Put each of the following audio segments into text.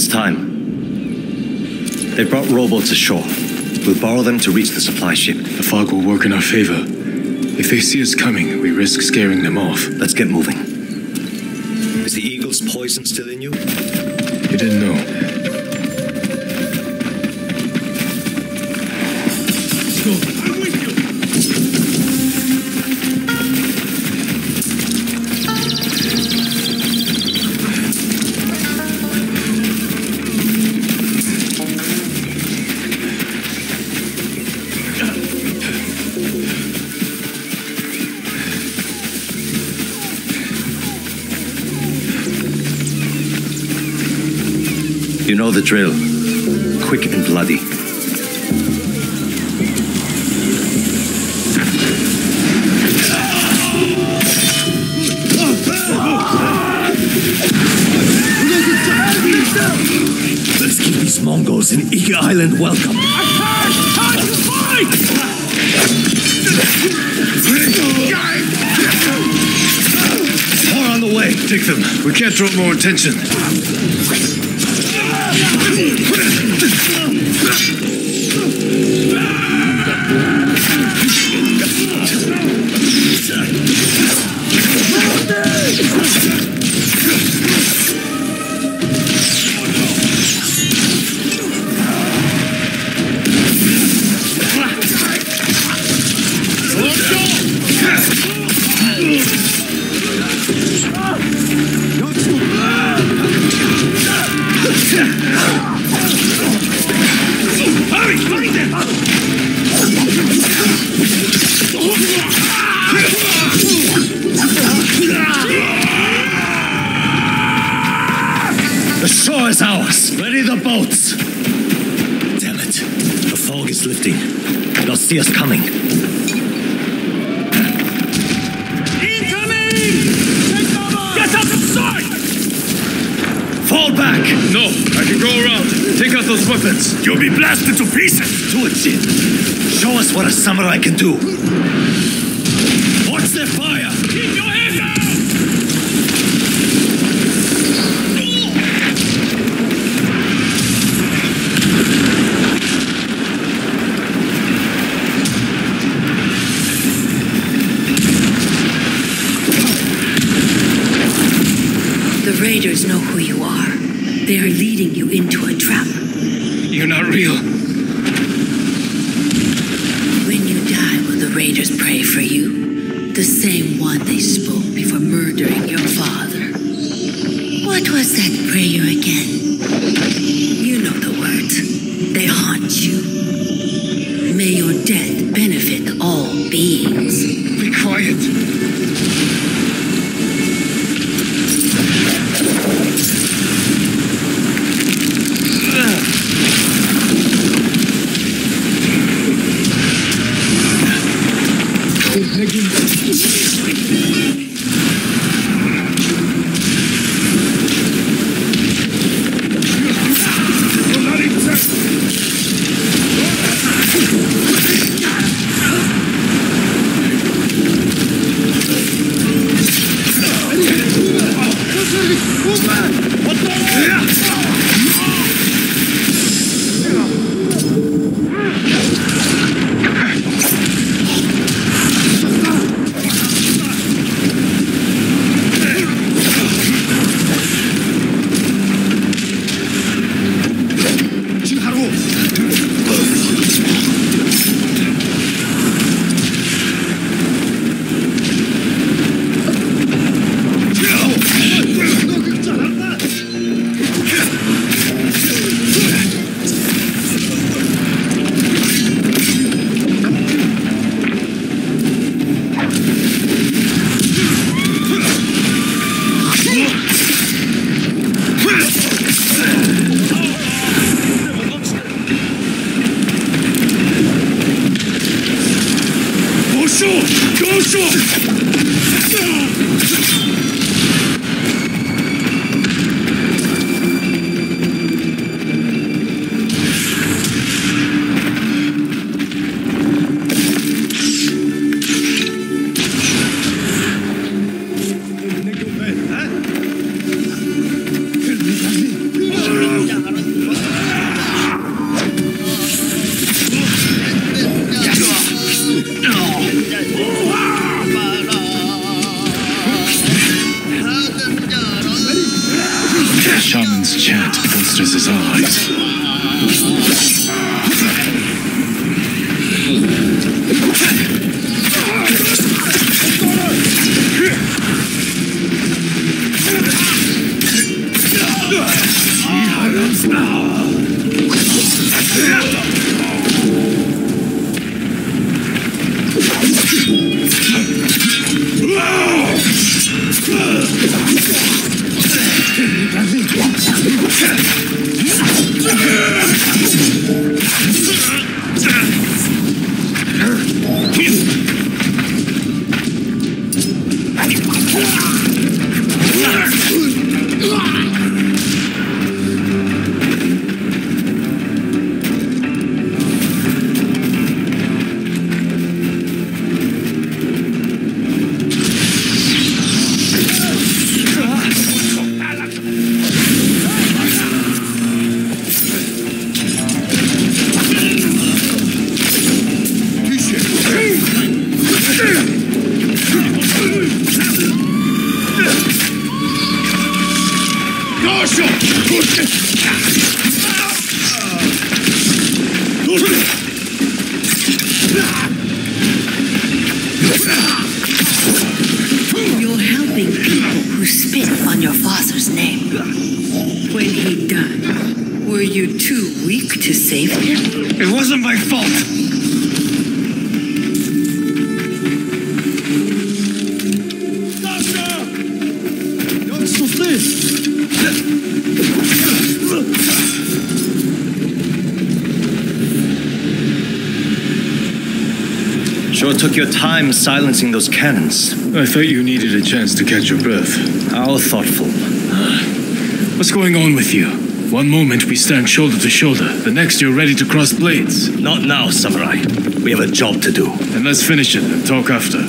It's time. They brought rowboats ashore. We'll borrow them to reach the supply ship. The fog will work in our favor. If they see us coming, we risk scaring them off. Let's get moving. Is the eagle's poison still in you? You didn't know. Let's go. I'm with you. You know the drill. Quick and bloody. Let's give these Mongols in Eagle Island welcome. Time to fight! More on the way. Take them. We can't draw more attention. Hurry, find them! The shore is ours. Ready the boats. Damn it. The fog is lifting. They'll see us coming. Incoming! Take cover! Get out of sight! Fall back! No, I can go around. Take out those weapons. You'll be blasted to pieces! Do it, Jin. Show us what a samurai can do. Watch their fire! Keep your head down! The raiders know who you are. They are leading you into a trap. You're not real. When you die, will the raiders pray for you? The same one they spoke before murdering your father. What was that prayer again? You know the words. They haunt you. May your death benefit all beings. Be quiet. You're helping people who spit on your father's name. When he died, were you too weak to save him? It wasn't my fault. Sure took your time silencing those cannons. I thought you needed a chance to catch your breath. How thoughtful. What's going on with you? One moment we stand shoulder to shoulder, the next you're ready to cross blades. Not now, Samurai. We have a job to do. Then let's finish it and talk after.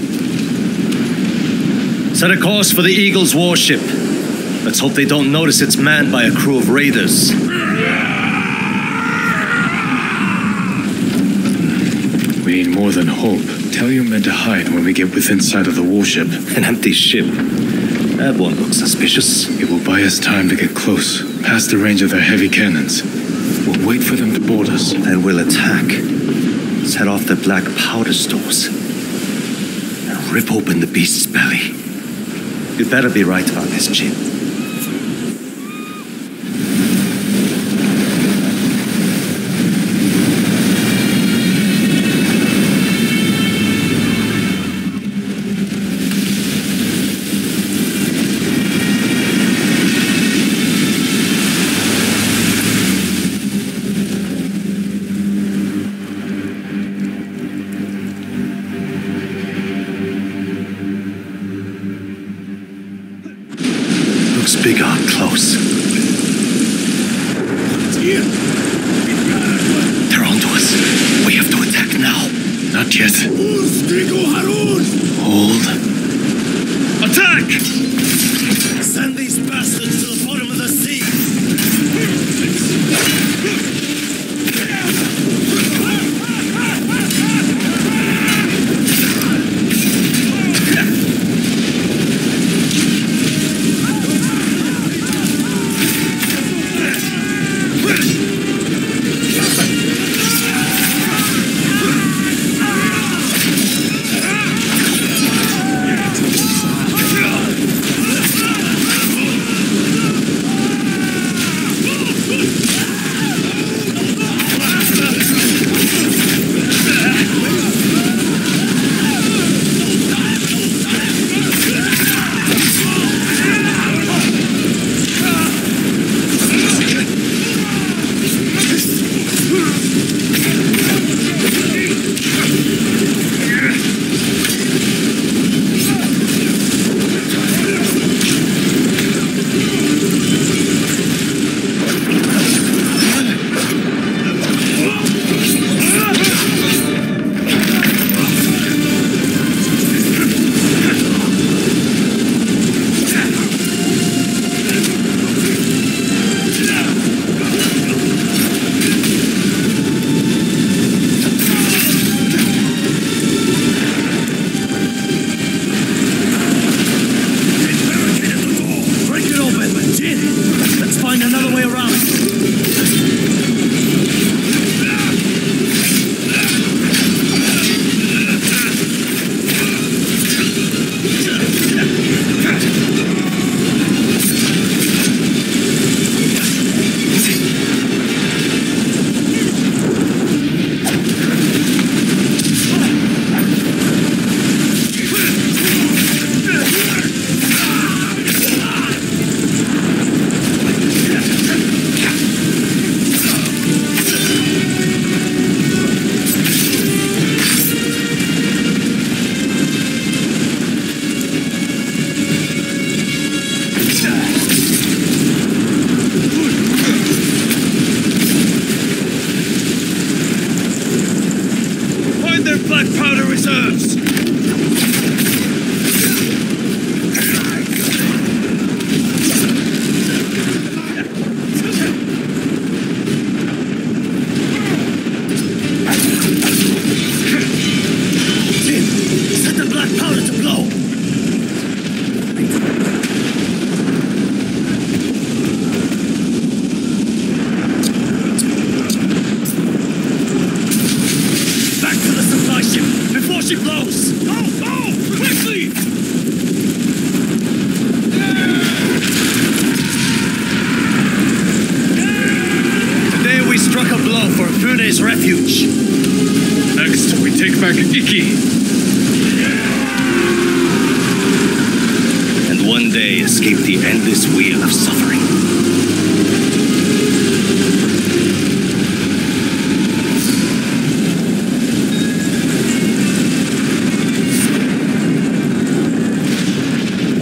Set a course for the Eagle's warship. Let's hope they don't notice it's manned by a crew of raiders. We need more than hope. Tell your men to hide when we get within sight of the warship. An empty ship. That won't look suspicious. It will buy us time to get close, past the range of their heavy cannons. We'll wait for them to board us. Then we'll attack. Set off their black powder stores. And rip open the beast's belly. You'd better be right about this, Jin. Looks bigger up close. They're onto us. We have to attack now. Not yet. Hold. Attack! Send these bastards to the bottom of the sea. finishing blows! Go! Go! Quickly! Today we struck a blow for Fune's refuge. Next, we take back Iki. And one day escape the endless wheel of suffering.